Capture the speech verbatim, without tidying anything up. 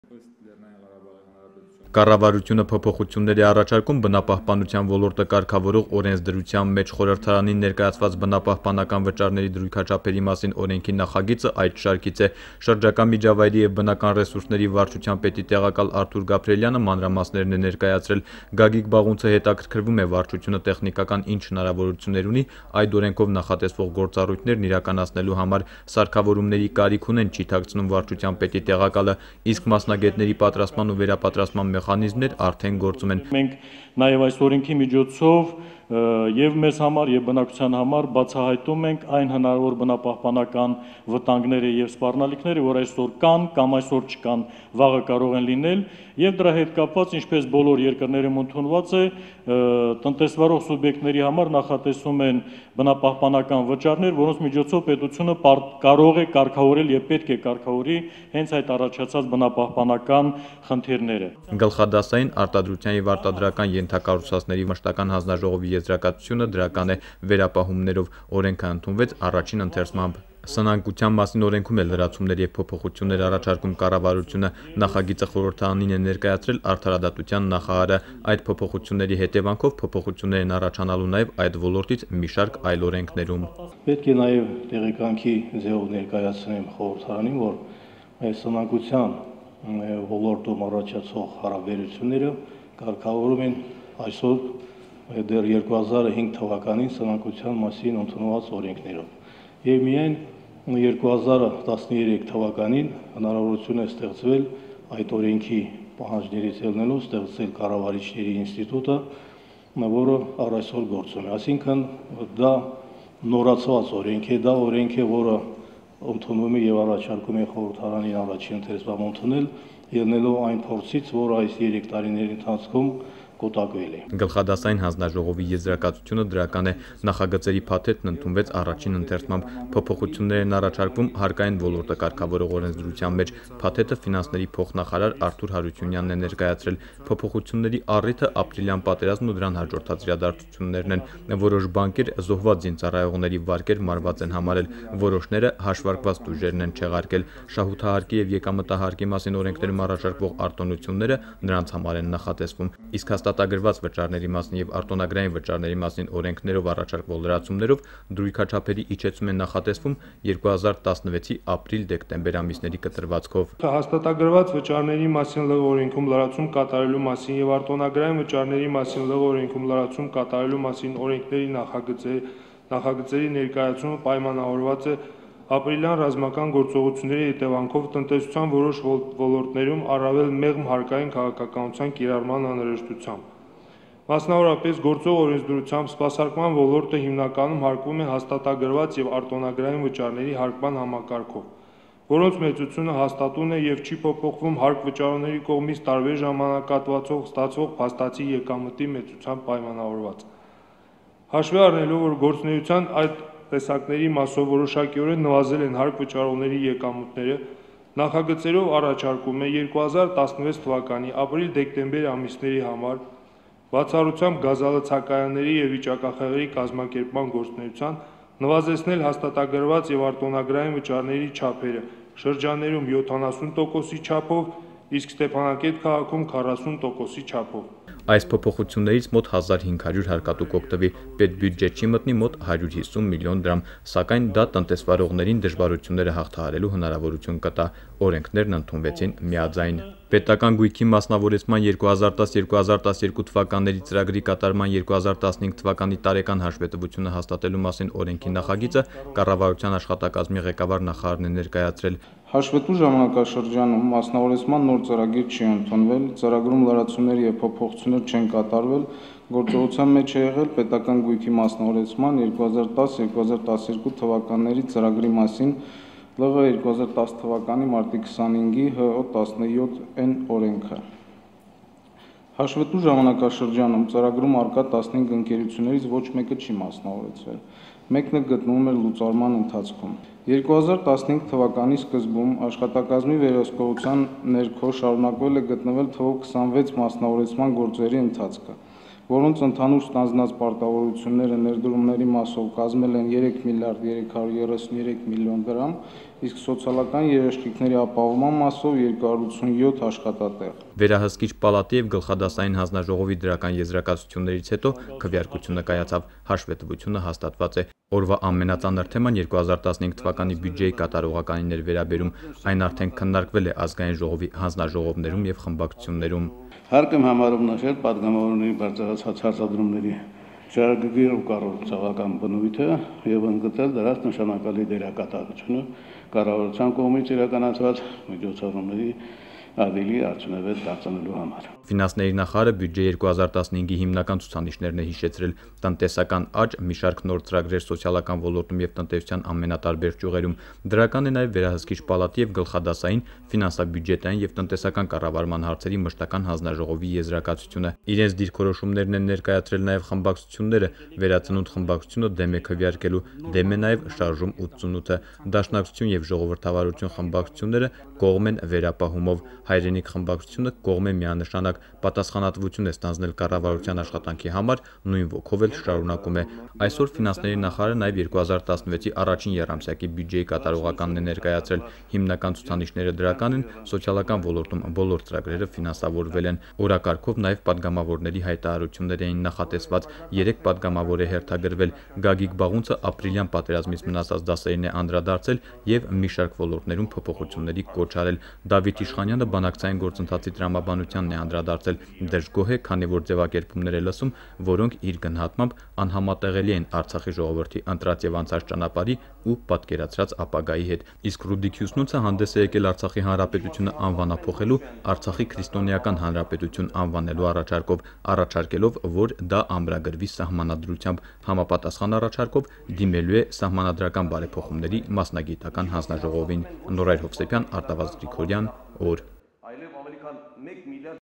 Կառավարությունը փոփոխություններ է առաջարկում բնապահպանության ոլորտը կարգավորող օրենսդրության մեջ խորհրդարանին ներկայացված բնապահպանական վճարների դրույքաչափերի մասին օրենքի նախագիծը այդ շարքից է։ Շրջակա միջավայրի և բնական ռեսուրսների վարչության պետի տեղակալ Արթուր Գաբրիելյանը մանրամասներն է ներկայացրել։ Գագիկ Բաղունցը հետաքրքրվում է վարչությունը տեխնիկական ինչ հնարավորություններ ունի այդ օրենքով նախատեսվող գործառույթներն իրականացնելու համար, սարքավորումների կարիք ունեն, չի թաքցնում վարչության պետի տեղակալը, իսկ մասնագետների պատրաստման ու վերապատրաստման մեխանիզմներ արդեն գործում են։ Մենք նաև այս օրենքի միջոցով եւ մեզ համար եւ բնակչության համար բացահայտում ենք այն հնարավոր բնապահպանական վտանգները եւ սպառնալիքները, որ այսօր կան կամ այսօր չկան, վաղը կարող են լինել, եւ դրա հետ կապված, ինչպես բոլոր երկրներում ընդունված է, տնտեսվարող սուբյեկտների համար նախատեսվում են բնապահպանական վճարներ, որոնց միջոցով պետությունը կարող է կարգավորել եւ պետք է կարգավորի հենց այդ առաջացած բնապահպանական խնդիրները։ Գլխադասային արտադրության եւ արտադրական ենթակառուցվածքների մշտական հանձնաժողովի եզրակացությունը դրական է, վերապահումներով օրենքը ընդունվեց առաջին ընթերցմամբ։ Սնանկության մասին օրենքում է լրացումներ եւ փոփոխություններ առաջարկում կառավարությունը, նախագիծը խորհրդարանին է ներկայացրել արդարադատության նախարարը։ Այդ փոփոխությունների հետևանքով փոփոխություններ են առաջանալու նաեւ այդ ոլորտից մի շարք այլ օրենքներում։ Պետք է նաեւ տեղեկանքի ձևով ներկայացնեմ խորհրդարանին, որ այս սնանկության ոլորտում առաջացող հարաբերությունները կարգավորում են այսօր դեռ երկու հազար հինգ թվականին սնանկության մասին ընդունված օրենքներով եւ միայն երկու հազար տասներեք թվականին հնարավորություն է ստեղծվել այդ օրենքի պահանջներից ելնելով ստեղծել կառավարիչների ինստիտուտը, որը առ այսօր գործում է, այսինքն դա նորացված օրենք է, դա օրենք է, որը ընդունվում է եւ առաջարկում է խորհրդարանին առաջին ընթերցում ընդունել, ելնելով այն փորձից, որ այս երեք տարիների ընթացքում կուտակվել է։ Գլխադասային հանձնաժողովի եզրակացությունը դրական է, նախագծերի փաթեթն ընդունվեց առաջին ընթերցմամբ, փոփոխություններ են առաջարկվում հարկային ոլորտը կարգավորող օրենսդրության մեջ, փաթեթը ֆինանսների փոխնախարար Արթուր Հարությունյանն է ներկայացրել։ Փոփոխությունների առիթը ապրիլյան պատերազմն ու դրան հաջորդած իրադարձություններն են, որոշ բանկեր զոհված զինծառայողների վարկեր մարված են համարել, որոշները հաշվարկված տուժերն են չեղարկել։ Շահութահարկի եւ եկամտահարկի մասին օրենքներում առաջարկվող արտոնությունները նրանց համար են նախատեսվում, իսկ հաստատագրված վճարների մասին եւ արտոնագրային վճարների մասին օրենքներով առաջարկվող լրացումներով դրույքաչափերի իջեցում են նախատեսվում երկու հազար տասնվեցի ապրիլ-դեկտեմբեր ամիսների կտրվածքով։ Հաստատագրված վճարների մասին լղ օրենքում լրացում կատարելու մասին եւ արտոնագրային վճարների մասին լղ օրենքում լրացում կատարելու մասին օրենքների նախագծերի նախագծերի ներկայացումը պայմանավորված է ապրիլյան ռազմական գործողությունների հետևանքով տնտեսության որոշ ոլորտներում առավել մեղմ հարկային քաղաքականության կիրառման անհրաժեշտությամբ։ Մասնավորապես գործող օրենսդրությամբ սպասարկման ոլորտը հիմնականում հարկվում է հաստատագրված եւ արտոնագրային վճարների հարկման համակարգով, որոնց մեծությունը հաստատուն է եւ չի փոփոխվում հարկ վճարողների կողմից տարբեր ժամանակահատվածով ստացվող փաստացի եկամտի մեծությամբ պայմանավորված։ Հաշվի առնելով, որ գործունեության այդ տեսակների մասով որոշակիորեն նվազել են հարկ վճարողների եկամուտները, նախագծերով առաջարկում է երկու հազար տասնվեց թվականի ապրիլ-դեկտեմբեր ամիսների համար բացառությամբ գազալցակայանների եւ վիճակախաղերի կազմակերպման գործունեության նվազեցնել հաստատագրված եւ արտոնագրային վճարների չափերը շրջաններում յոթանասուն տոկոսի չափով, իսկ Ստեփանակերտ քաղաքում քառասուն տոկոսի չափով։ Այս փոփոխություններից մոտ հազար հինգ հարյուր հարկատու կօգտվի, պետբյուջե չի մտնի մոտ հարյուր հիսուն միլիոն դրամ, սակայն դա տնտեսվարողներին դժվարությունները հաղթահարելու հնարավորություն կտա։ Օրենքներն ընդունվեցին միաձայն։ Պետական գույքի մասնավորեցման երկու հազար տաս երկու հազար տասներկու թվականների ծրագրի կատարման երկու հազար տասնհինգ թվականի տարեկան հաշվետվությունը հաստատելու մասին օրենքի նախագիծը կառավարության աշխատակազմի ղեկավար նախարարն է ներկայացրել։ Հաշվետու ժամանակաշրջանում մասնավորեցման նոր ծրագիր չի ընդունվել, ծրագրում լրացումներ եւ փոփոխություններ չեն կատարվել, գործողության մեջ է եղել պետական գույքի մասնավորեցման երկու հազար տաս երկու հազար տասներկու թվականների ծրագրի մասին ԼՂ երկու հազար տաս թվականի մարտի քսանհինգի Հ Օ տասնյոթ N օրենքը։ Հաշվետու ժամանակաշրջանում ծրագրում արկա տասնհինգ ընկերություններից ոչ մեկը չի մասնավորեցվել, մեկն էլ գտնվում էր լուծարման ընթացքում։ երկու հազար տասնհինգ թվականի սկզբում աշխատակազմի վերահսկողության ներքո շարունակվել է գտնվել թվով քսանվեց մասնավորեցման գործերի ընթացքը, որոնց ընդհանուր ստանձնած պարտավորությունները ներդրումների մասով կազմել են երեք միլիարդ երեք հարյուր երեսուներեք միլիոն դրամ իսկ սոցիալական երաշխիքների ապահովման մասով երկու հարյուր ութսունյոթ աշխատատեղ։ Վերահսկիչ պալատի եւ գլխադասային հանձնաժողովի դրական եզրակացություններից հետո քվեարկությունը կայացավ, հաշվետվությունը հաստատված է։ Օրվա ամենածանր թեման երկու հազար տասնհինգ թվականի բյուջեի կատարողականին էր վերաբերում, այն արդեն քննարկվել է ազգային ժողովի հանձնաժողովներում եւ խմբակցություններում։ Հարկ եմ համարում նշել պատգամավորների բարձրացած հարցադրումների շարունակելու կառավարության բնույթը եւ ընդգծել դրանց նշանակալի դերակատարությունը կառավարության կողմից իրականացված միջոցառումների ավելի արդյունավետ դարձնելու համար։ Ֆինանսների նախարարը բյուջե երկու հազար տասնհինգի հիմնական ցուցանիշներն է հիշեցրել՝ տնտեսական աճ, մի շարք նոր ծրագրեր սոցիալական ոլորտում եւ տնտեսության ամենատարբեր ճյուղերում։ Դրական է նաեւ վերահսկիչ պալատի եւ գլխադասային ֆինանսա-բյուջետային եւ տնտեսական կառավարման հարցերի մշտական հանձնաժողովի եզրակացությունը։ Իրենց դիրքորոշումներն են ներկայացրել նաեւ խմբակցությունները, Վերածնունդ խմբակցությունը դեմ է քվեարկելու, դեմ է նաեւ Շարժում ութսունութը, Դաշնակցություն եւ Ժողովրդավարություն խմբակցությունները կողմ են վերապահումով, Հայրենիք խմբակցությունը կողմ է միանշանակ, պատասխանատվություն է ստանձնել կառավարության աշխատանքի համար, նույն ոգով էլ շարունակում է։ Այսօր ֆինանսների նախարարը նաեւ երկու հազար տասնվեցի առաջին եռամսյակի բյուջեի կատարողականն է ներկայացրել։ Հիմնական ցուցանիշները դրական են, սոցիալական ոլորտում բոլոր ծրագրերը ֆինանսավորվել են։ Օրակարգով նաեւ падգամավորների հայտարարություններ էին նախատեսված, երեք падգամավոր է հերթագրվել։ Գագիկ Բաղունցը ապրիլյան պատերազմից մնացած դասերին է անդրադարձել եւ մի շարք ոլորտներում փոփոխությունների կոչ արել։ Դավիթ Իշխանյանը բանակցային գործընթացի տրամաբանությանն է անդրադարձել, դժգոհ է, քանի որ ձևակերպումներ է լսում, որոնք իր գնահատմամբ անհամատեղելի են Արցախի ժողովրդի ընտրած եւ անցած ճանապարհի ու պատկերացրած ապագայի հետ։ Իսկ Ռուդիկ Հյուսնուցը հանդես է եկել Արցախի հանրապետությունը անվանափոխելու Արցախի քրիստոնեական հանրապետություն անվանելու առաջարկով, առաջարկելով, որ դա ամրագրվի սահմանադրությամբ, համապատասխան առաջարկով դիմելու է սահմանադրական բարեփոխումների մասնագիտական հանձնաժողովին։ Նորայր Հովսեփյան, Արտավազդ Գրիգորյան, օր